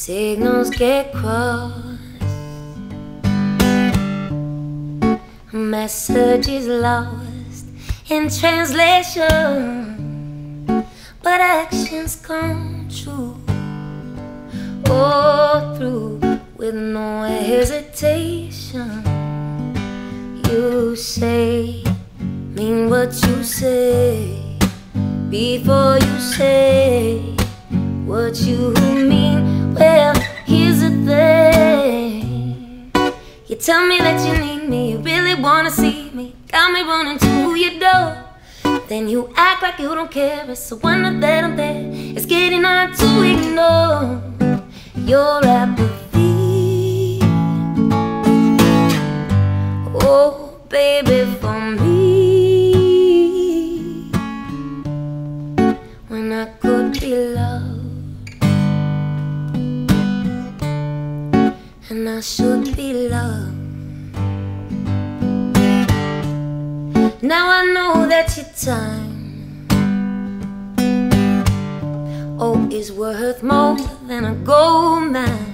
signals get crossed, messages lost in translation, but actions come true, all through with no hesitation. You say, mean what you say, before you say what you mean. Well, here's the thing, you tell me that you need me, you really wanna see me, got me running to your door. Then you act like you don't care, it's a wonder that I'm there. It's getting hard to ignore your apathy. Oh, baby, for me, when I could be loved, and I should be loved. Now I know that your time, oh, is worth more than a gold mine.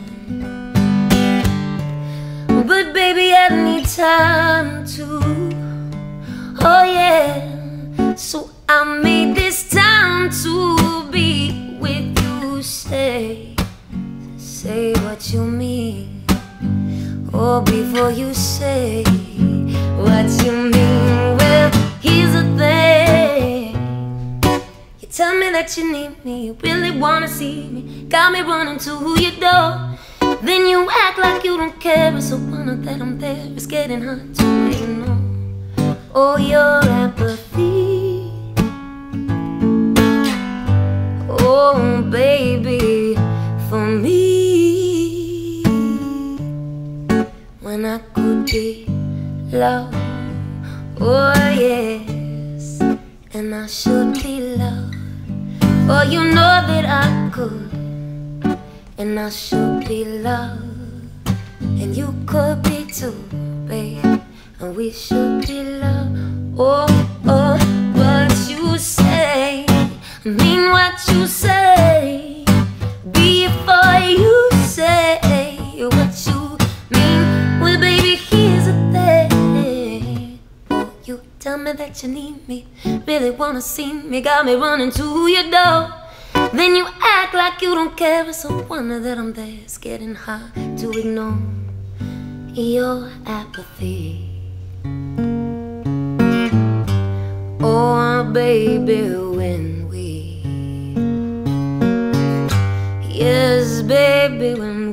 But baby, I need time too, oh yeah. So I made this time to be with you. Say what you mean, or before you say what you mean. Well, here's the thing, you tell me that you need me, you really wanna see me, got me running to your door. Then you act like you don't care, it's a wonder that I'm there. It's getting hard to ignore, oh, your apathy. Oh, baby, for me, when I could be loved, oh yes, and I should be loved. Oh, you know that I could, and I should be loved, and you could be too, babe, and we should be loved. Oh, oh, what you say, mean what you say, before you say what you mean. Well, baby, here's the thing, oh, you tell me that you need me, really wanna see me, got me running to your door. Then you act like you don't care, it's a wonder that I'm there. It's getting hard to ignore your apathy. Oh, baby, when we, yes, baby, when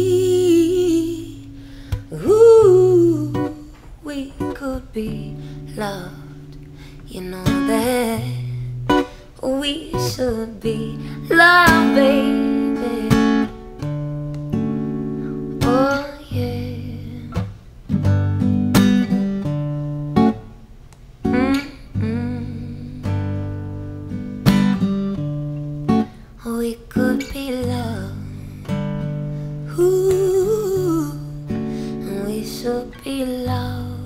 we could be loved, you know that we should be loved, baby. Oh, yeah. We could be loved. Ooh, we should be loved.